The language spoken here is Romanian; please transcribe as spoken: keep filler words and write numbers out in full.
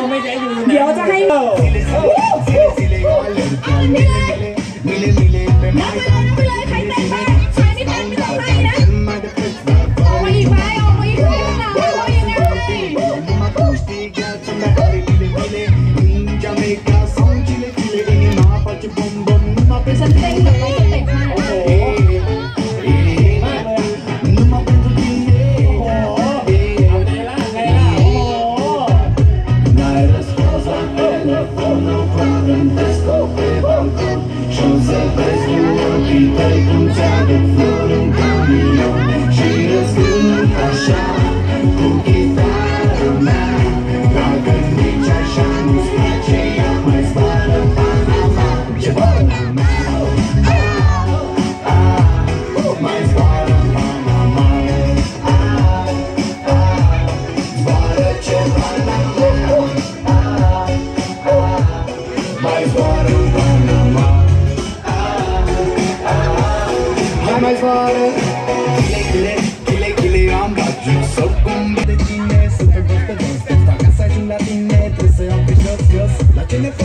ไม่ใช่อยู่เดี๋ยวจะให้นับไปเลยนับไปเลยใครเต้นบ้างใครไม่เต้นไม่ต้องให้นะออกมาอีกไหมออกมาอีกไหมนะเอายังไงฉันเต้นกับน้องสเต็ปให้โอ้โห mais fora Kile, kile, kile, I'm got you So come with the genie, super duper dance Esta casa es un latine, trece aunque yo, Dios La tiene